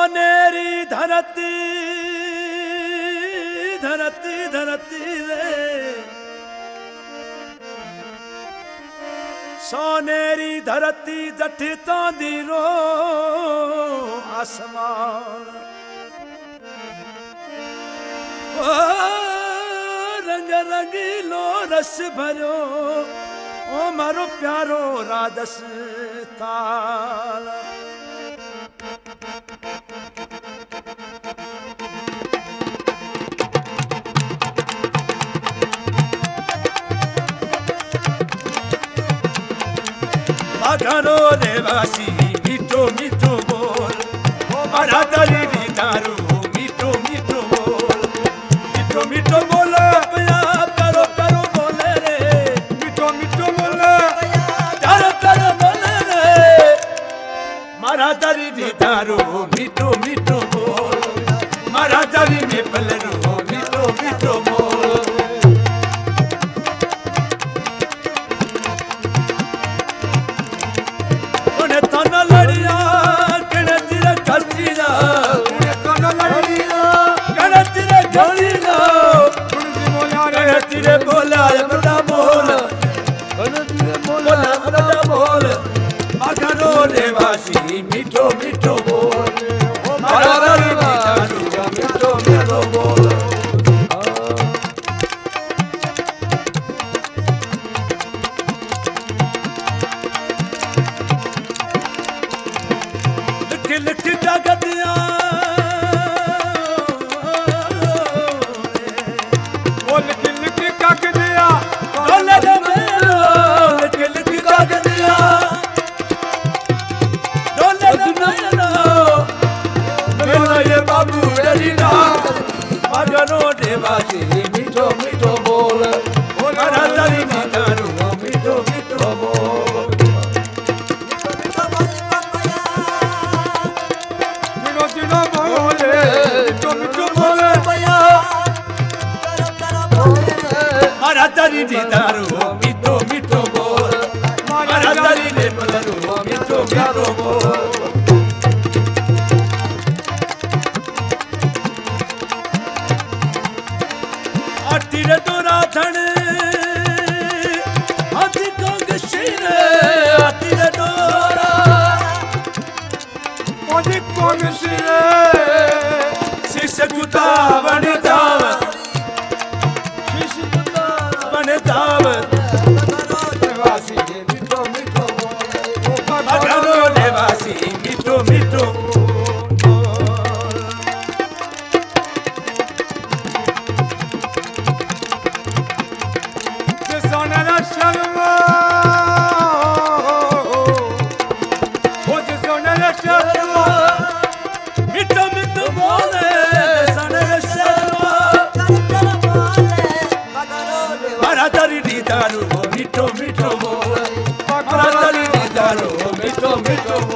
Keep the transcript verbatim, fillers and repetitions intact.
सोनेरी धरती धरती धरती रे सोनेरी धरती जठ तांदी रो आसमान ओ रंग रंगीलो रस भरो ओ मारो प्यारो राजस्थान घरो देवासी मीठो मीठो बोल मारा दली दारू मीठो मीठो बोल मीठो मीठो बोलो पया करो करो बोले रे मीठो मीठो बोलो करो करो बोले रे मारा दली दारू मीठो मीठो बोल मारा दली में पलरो मीठो मीठो बोल तेरे बोला बड़ा बोल तेरे बोला बड़ा बोल अगरो देवासी मीठो मीठो बोल मारा दली दारू मीठो मीठो बोल लिख लिख जगतिया अगरो देवासी मीठो मीठो बोल मारा दली दारू मीठो मीठो बोल दिनो दिनो बोले मीठो मीठो बोले मारा दली दारू मीठो मीठो बोल मारा दली दारू मीठो मीठो बोल तेरे तो राधन हाथी कंग शिर तेरे तो हाथी कंग शिर शीश गुता बन दाव शीश गुता बन दाव देवासी मीठो मीठो अगरो देवासी मीठो मीठो मीठो मीठो बोले मारा दली दारू मीठो मीठो बोल मारा दली दारू मीठो मीठो